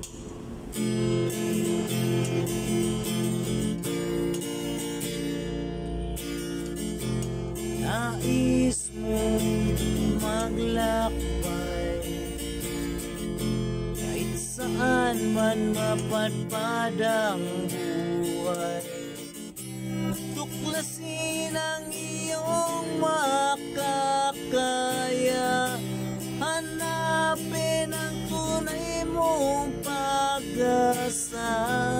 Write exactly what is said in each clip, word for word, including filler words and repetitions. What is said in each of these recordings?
Nais mong maglakbay kahit saan man mapadpad ang buhay. Tuklasin ang iyong makakaya, hanapin ang tunay mong pag-asa.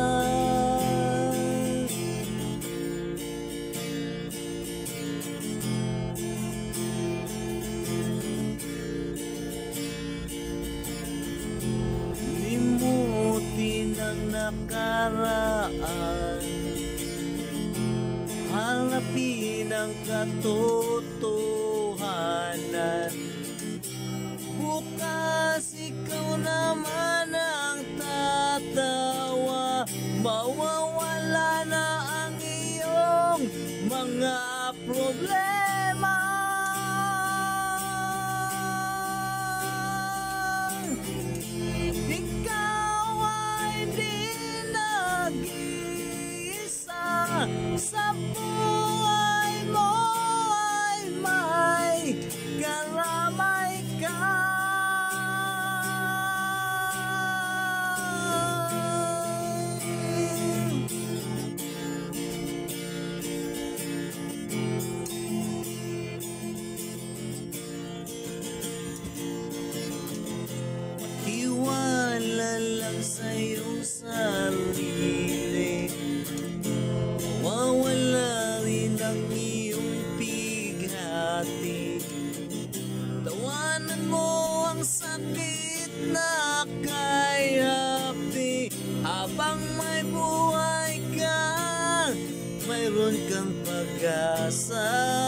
Limutin ang nakaraan, hanapin ang katotohanan. Bukas ikaw naman ang tatawa, mawawala na ang iyong mga problema. Ikaw ay di nag-iisa, sa buhay mo ay may karamay ka. Iwala lang sa iyong sarili, mawawala rin ang iyong bighati. Tawanan mo ang sakit na kayapi, habang may buhay ka, mayroon kang pag-asa.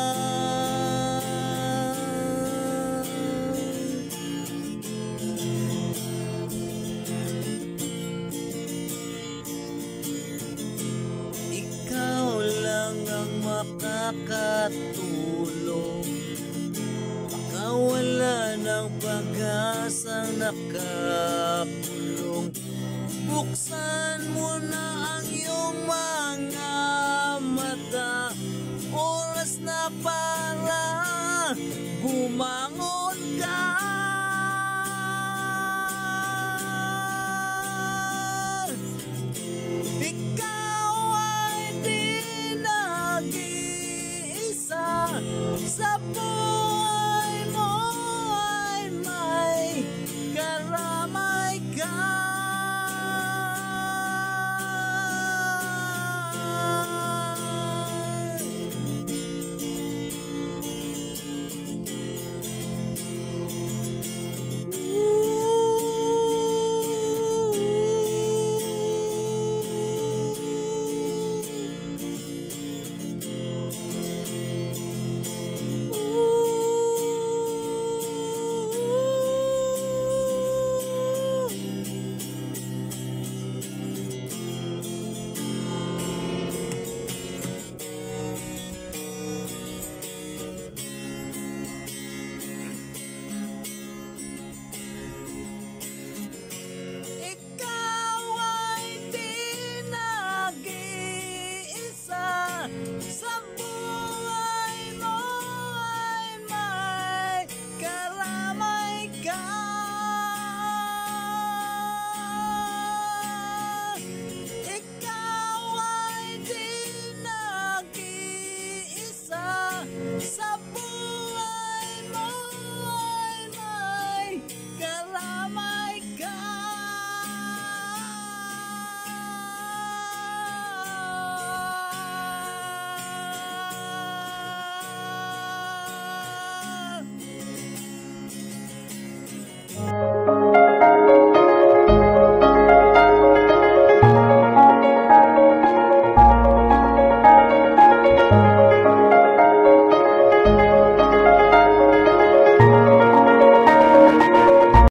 Ikaw lang ang makakatulong, baka wala ng pag-asang nakakulong. Buksan mo na ang iyong mga